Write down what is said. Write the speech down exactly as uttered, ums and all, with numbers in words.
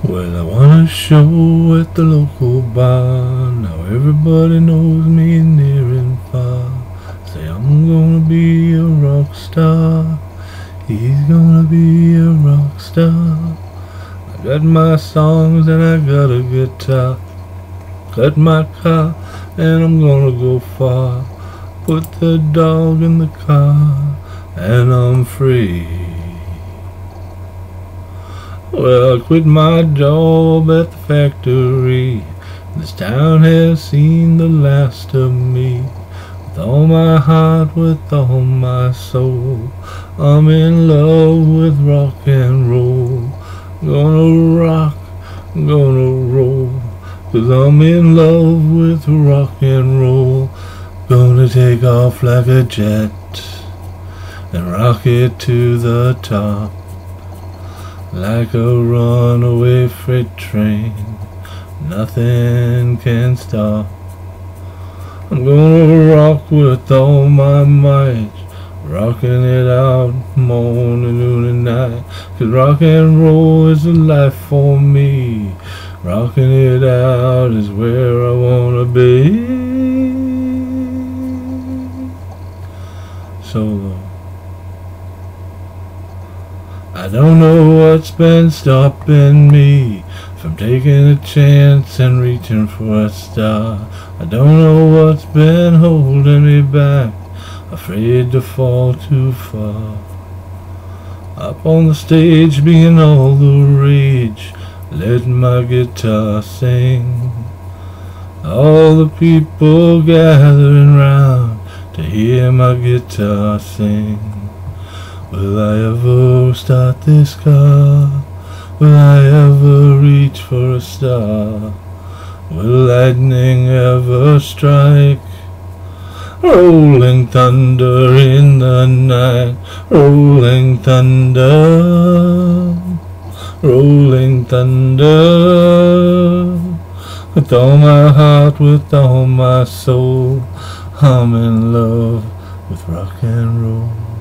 Well, I want a show at the local bar. Now everybody knows me near and far. Say I'm gonna be a rock star. He's gonna be a rock star. I got my songs and I got a guitar. Got my car and I'm gonna go far. Put the dog in the car and I'm free. Well, I quit my job at the factory. This town has seen the last of me. With all my heart, with all my soul, I'm in love with rock and roll. Gonna rock, gonna roll, 'cause I'm in love with rock and roll. Gonna take off like a jet and rock it to the top. Like a runaway freight train, nothing can stop. I'm gonna rock with all my might, rocking it out morning, noon and night. 'Cause rock and roll is a life for me. Rocking it out is where I wanna be. Solo. I don't know what's been stopping me from taking a chance and reaching for a star. I don't know what's been holding me back, afraid to fall too far. Up on the stage being all the rage, letting my guitar sing. All the people gathering round to hear my guitar sing. Will I ever start this car? Will I ever reach for a star? Will lightning ever strike? Rolling thunder in the night, rolling thunder, rolling thunder. With all my heart, with all my soul, I'm in love with rock and roll.